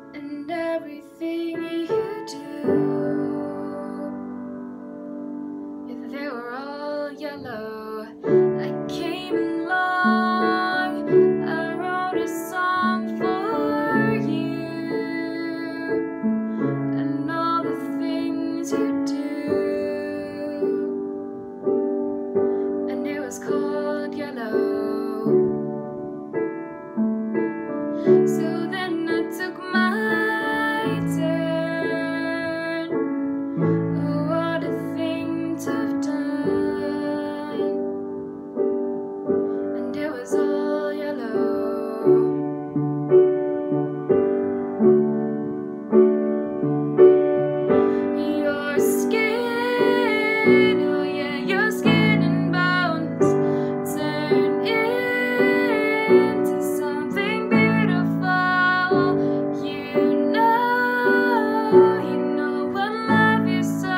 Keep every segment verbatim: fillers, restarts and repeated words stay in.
and everything you do, yeah, they were all yellow. I came along, I wrote a song for you, and all the things you do, and it was called Yellow. So then I took my turn. Oh, what a thing to have done. And it was all yellow. Your skin, oh yeah, your skin and bones turn into something beautiful. You know, you know I love you so.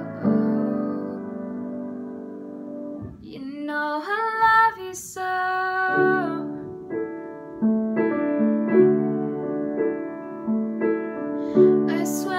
You know I love you so. I swear